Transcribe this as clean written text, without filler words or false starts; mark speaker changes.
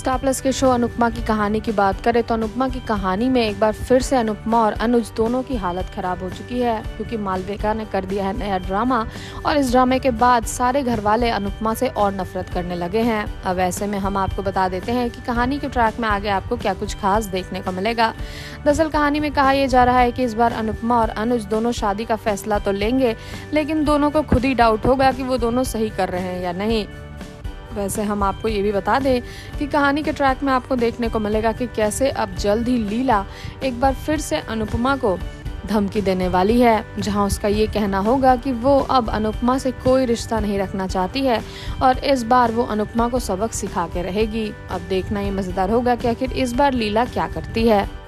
Speaker 1: Star Plus के show Anupama की कहानी की बात करें तो अनुपमा की कहानी में एक बार फिर से अनुपमा और अनुज दोनों की हालत खराब हो चुकी है, क्योंकि मालविका ने कर दिया है नया ड्रामा और इस ड्रामे के बाद सारे घर वाले अनुपमा से और नफरत करने लगे हैं। अब ऐसे में हम आपको बता देते हैं कि कहानी के ट्रैक में आगे आपको क्या कुछ खास देखने को मिलेगा। दरअसल कहानी में कहा यह जा रहा है कि इस बार अनुपमा और अनुज दोनों शादी का फैसला तो लेंगे, लेकिन दोनों को खुद ही डाउट होगा कि वो दोनों सही कर रहे हैं या नहीं। वैसे हम आपको ये भी बता दें कि कहानी के ट्रैक में आपको देखने को मिलेगा कि कैसे अब जल्द ही लीला एक बार फिर से अनुपमा को धमकी देने वाली है, जहां उसका ये कहना होगा कि वो अब अनुपमा से कोई रिश्ता नहीं रखना चाहती है और इस बार वो अनुपमा को सबक सिखा के रहेगी। अब देखना ये मजेदार होगा कि आखिर इस बार लीला क्या करती है।